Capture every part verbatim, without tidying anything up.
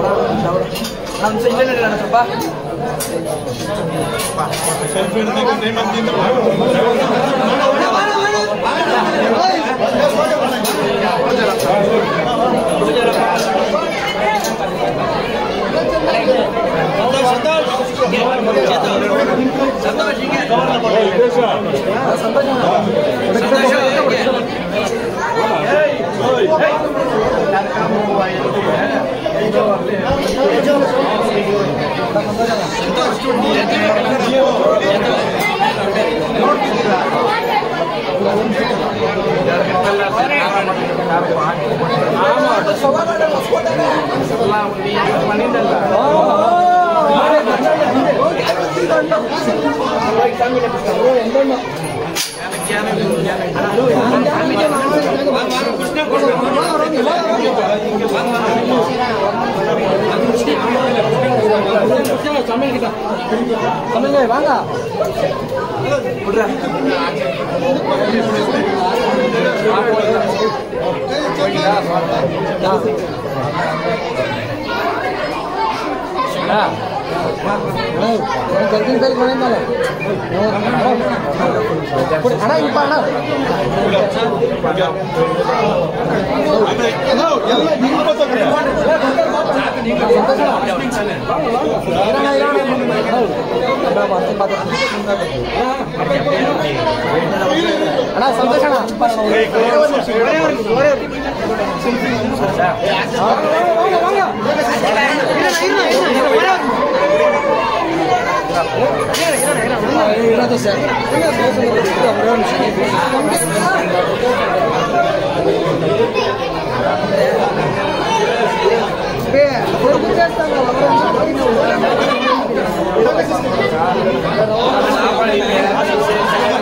ನಾನು ಇಲ್ಲೇ ನಡೀಣ ಸ್ವಲ್ಪ ಸೆಲ್ಫಿ ಹಿಡಿದು ಮಂದಿಯಿಂದ sambil kita sambil deh bangga udah nah jadiin balik mana malah anak lupa anak anak santai sana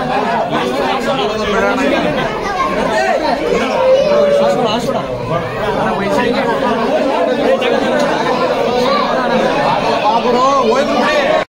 Asura, asura.